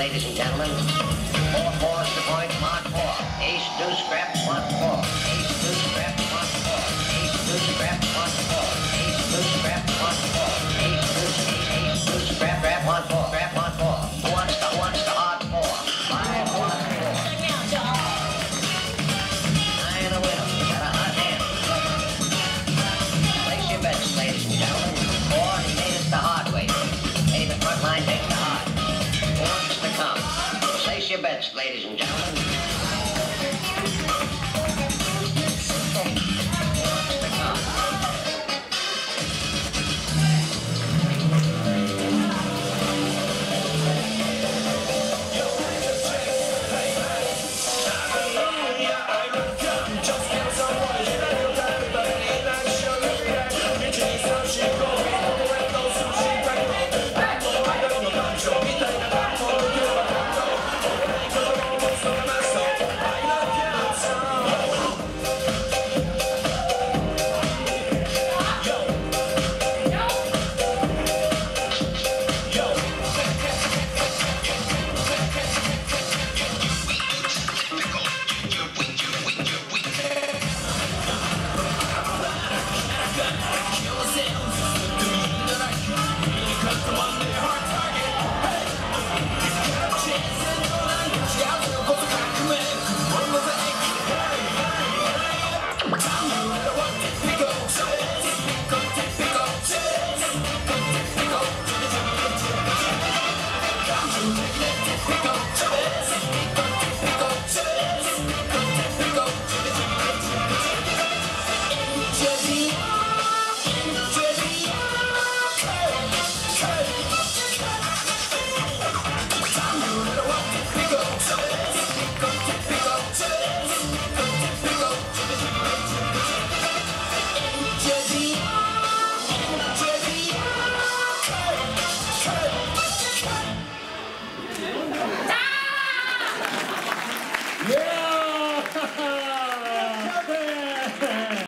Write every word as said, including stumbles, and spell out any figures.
ladies and gentlemen. Four fours to point, mark four. Ace, deuce, scrap, one, four. Ace, deuce, scrap, one, four. Ace, deuce, scrap, one, four. Ace, deuce, scrap, one, four. Ace, deuce, ace, ace, deuce, scrap, scrap, one, four. Scrap, one, four. Who wants the, who wants the odd four? Five, one, four. Nine, a winner. Got a hot hand. Place your bets, ladies and gentlemen. Four, he made us the hard way. Hey, the front line takes the hard. Who wants to come? Place your bets, ladies and gentlemen. Pick up,